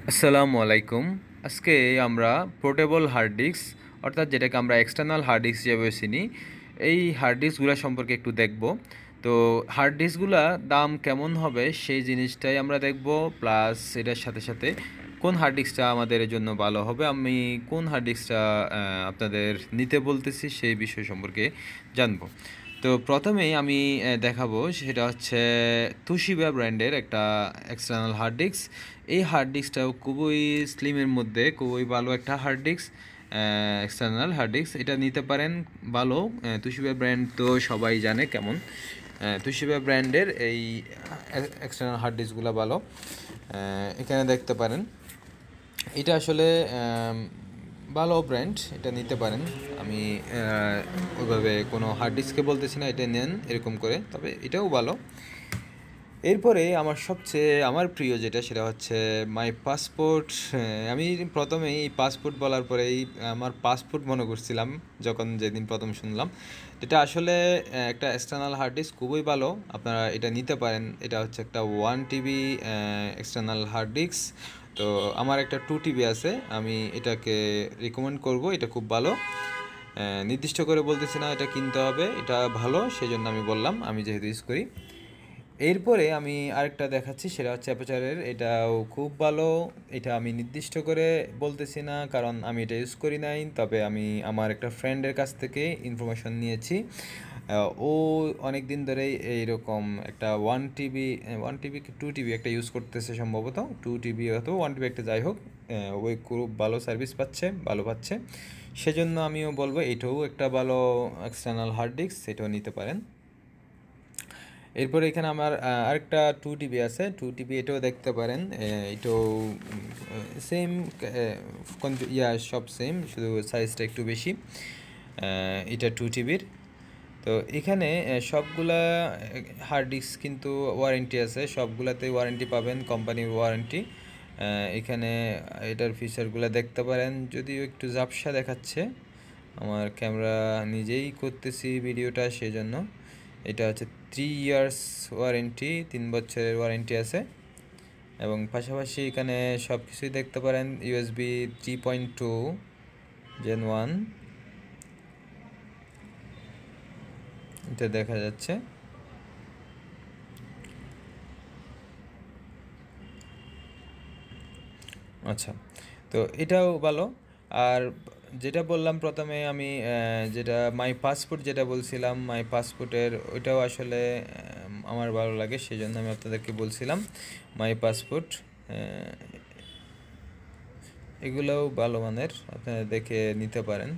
আসসালামু আলাইকুম। আজকে আমরা পোর্টেবল হার্ড ডিস্ক অর্থাৎ যেটাকে আমরা এক্সটার্নাল হার্ড ডিস্ক হিসেবে চিনি, এই হার্ড ডিস্কগুলো সম্পর্কে একটু দেখব। তো হার্ড ডিস্কগুলা দাম কেমন হবে সেই জিনিসটাই আমরা দেখব, প্লাস এটার সাথে সাথে কোন হার্ড ডিস্কটা আমাদের জন্য ভালো হবে, আমি কোন হার্ড ডিস্কটা আপনাদের নিতে বলতেছি সেই বিষয় সম্পর্কে জানব। তো প্রথমেই আমি দেখাবো সেটা হচ্ছে তুশিবা ব্র্যান্ডের একটা এক্সটার্নাল হার্ড ডিস্ক। এই হার্ড ডিস্কটাও খুবই স্লিমের মধ্যে খুবই ভালো একটা hard disk, external hard disk. এটা নিতে পারেন ভালো। তুশিবা ব্র্যান্ড তো সবাই জানে কেমন। তুশিবা ব্র্যান্ডের এই এক্সটার্নাল হার্ড ডিস্কগুলো ভালো। এখানে দেখতে পারেন এটা আসলে ভালো ব্র্যান্ড, এটা নিতে পারেন। আমি ওইভাবে কোনো হার্ড ডিস্কে বলতেছি না এটা নেন এরকম করে, তবে এটাও ভালো। এরপরে আমার প্রিয় যেটা সেটা হচ্ছে মাই পাসপোর্ট। আমি প্রথমেই এই পাসপোর্ট বলার পরেই আমার পাসপোর্ট মনে করছিলাম যখন যেদিন প্রথম শুনলাম। এটা আসলে একটা এক্সটার্নাল হার্ড ডিস্ক, খুবই ভালো, আপনারা এটা নিতে পারেন। এটা হচ্ছে একটা 1 TB এক্সটার্নাল হার্ড ডিস্ক। তো আমার একটা 2 TB আছে, আমি এটাকে রিকমেন্ড করব, এটা খুব ভালো। নির্দিষ্ট করে বলতেছি না এটা কিনতে হবে, এটা ভালো সেই জন্য আমি বললাম, আমি যেহেতু ইউজ করি। এরপরে আমি আরেকটা দেখাচ্ছি, সেটা হচ্ছে অ্যাপাচারের, এটাও খুব ভালো। এটা আমি নির্দিষ্ট করে বলতেছি না কারণ আমি এটা ইউজ করি নাই, তবে আমি আমার একটা ফ্রেন্ডের কাছ থেকে ইনফরমেশন নিয়েছি। ও অনেক দিন ধরেই এইরকম একটা 1 TB 2 TB একটা ইউজ করতেছে, সম্ভবত 2 TB অথবা 1 TB একটা, যাই হোক ওই খুব ভালো সার্ভিস পাচ্ছে, ভালো পাচ্ছে। সেজন্য আমিও বলবো এটাও একটা ভালো এক্সটার্নাল হার্ড ডিস্ক, সেটাও নিতে পারেন। এরপরে এখানে আমার আরেকটা 2 TB আছে, 2 TB, এটাও দেখতে পারেন। এটাও সেম, সব সেম, শুধু সাইজটা একটু বেশি। এটা 2 TBর। তো এখানে সবগুলা হার্ড ডিস্ক কিন্তু ওয়ারেন্টি আছে, সবগুলাতেই ওয়ারেন্টি পাবেন, কোম্পানির ওয়ারেন্টি। এখানে এটার ফিচারগুলো দেখতে পারেন, যদিও একটু ঝাপসা দেখাচ্ছে, আমার ক্যামেরা নিজেই করতেছি ভিডিওটা সেজন্য। এটা হচ্ছে 3 ইয়ার্স ওয়ারেন্টি, 3 বছরের ওয়ারেন্টি আছে। এবং পাশাপাশি এখানে সব কিছুই দেখতে পারেন, USB 3.2 Gen 1 এটা দেখা যাচ্ছে। আচ্ছা, তো এটাও ভালো। আর যেটা বললাম প্রথমে আমি, যেটা মাই পাসপোর্ট যেটা বলছিলাম, মাই পাসপোর্টের ওইটাও আসলে আমার ভালো লাগে, সেই জন্য আমি আপনাদেরকে বলছিলাম মাই পাসপোর্ট। এগুলোও ভালো মানের, আপনারা দেখে নিতে পারেন।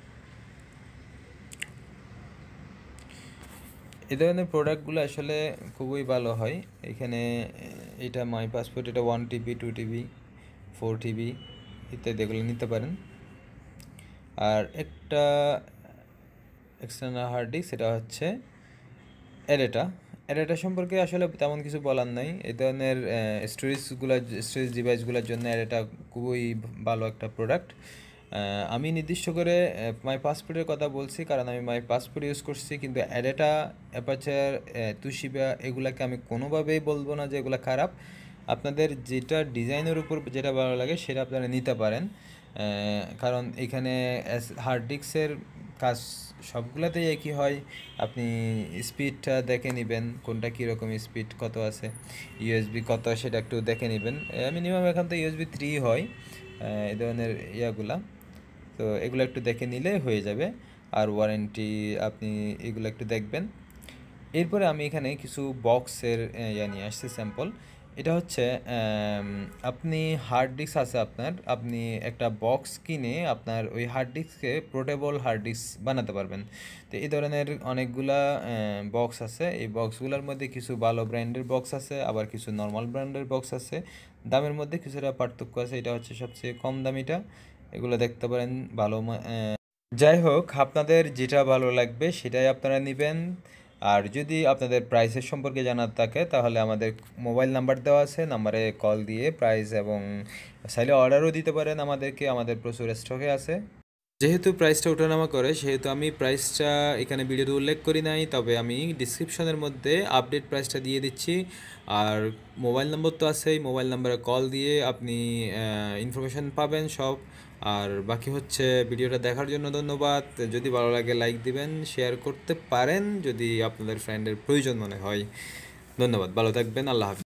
এই ধরনের প্রোডাক্টগুলো আসলে খুবই ভালো হয়। এখানে এটা মাই পাসপোর্ট, এটা 1 TB 2 TB 4 TB ইত্যাদি, এগুলো নিতে পারেন। আর একটা এক্সটার্নাল হার্ড ডিস্ক, সেটা হচ্ছে অ্যাডাটা। অ্যাডাটা সম্পর্কে আসলে তেমন কিছু বলার নাই। এই ধরনের স্টোরেজ ডিভাইসগুলোর জন্য অ্যাডাটা খুবই ভালো একটা প্রোডাক্ট। আমি নির্দিষ্ট করে মাই পাসপোর্টের কথা বলছি কারণ আমি মাই পাসপোর্ট ইউজ করছি, কিন্তু অ্যাডাটা, অ্যাপাচার, তুশিবা এগুলাকে আমি কোনোভাবেই বলবো না যে এগুলো খারাপ। আপনাদের যেটা ডিজাইনের উপর যেটা ভালো লাগে সেটা আপনারা নিতে পারেন। কারণ এখানে হার্ড ডিস্কের কাজ সবগুলোতেই একই হয়। আপনি স্পিডটা দেখে নেবেন, কোনটা কীরকম স্পিড কত আছে, ইউএসবি কত সেটা একটু দেখে নেবেন। মিনিমাম এখন তো USB 3 হয় এই ধরনের ইয়াগুলা। তো এগুলো একটু দেখে নিলে হয়ে যাবে। আর ওয়ারেন্টি আপনি এগুলো একটু দেখবেন। এরপরে আমি এখানে কিছু বক্সের নিয়ে আসছি স্যাম্পল। এটা হচ্ছে আপনি হার্ড ডিস্ক আছে আপনার, আপনি একটা বক্স কিনে আপনার ওই হার্ড ডিস্ককে পোর্টেবল হার্ড ডিস্ক বানাতে পারবেন। তো এই ধরনের অনেকগুলা বক্স আছে। এই বক্সগুলোর মধ্যে কিছু ভালো ব্র্যান্ডের বক্স আছে, আবার কিছু নর্মাল ব্র্যান্ডের বক্স আছে। দামের মধ্যে কিছুটা পার্থক্য আছে, এটা হচ্ছে সবচেয়ে কম দামিটা। এগুলো দেখতে পারেন ভালো। যাই হোক, আপনাদের যেটা ভালো লাগবে সেটাই আপনারা নেবেন। আর যদি আপনাদের প্রাইসের সম্পর্কে জানার থাকে তাহলে আমাদের মোবাইল নাম্বার দেওয়া আছে, নাম্বারে কল দিয়ে প্রাইস এবং চাইলে অর্ডারও দিতে পারেন আমাদেরকে, আমাদের প্রচুর স্টকে আছে। যেহেতু প্রাইসটা ওঠানামা করে সেহেতু আমি প্রাইসটা এখানে ভিডিওতে উল্লেখ করি নাই, তবে আমি ডিসক্রিপশনের মধ্যে আপডেট প্রাইসটা দিয়ে দিচ্ছি। আর মোবাইল নম্বর তো আছেই, মোবাইল নম্বরে কল দিয়ে আপনি ইনফরমেশন পাবেন সব। আর বাকি হচ্ছে ভিডিওটা দেখার জন্য ধন্যবাদ। যদি ভালো লাগে লাইক দিবেন, শেয়ার করতে পারেন যদি আপনাদের ফ্রেন্ডের প্রয়োজন মনে হয়। ধন্যবাদ, ভালো থাকবেন, আল্লাহ হাফিজ।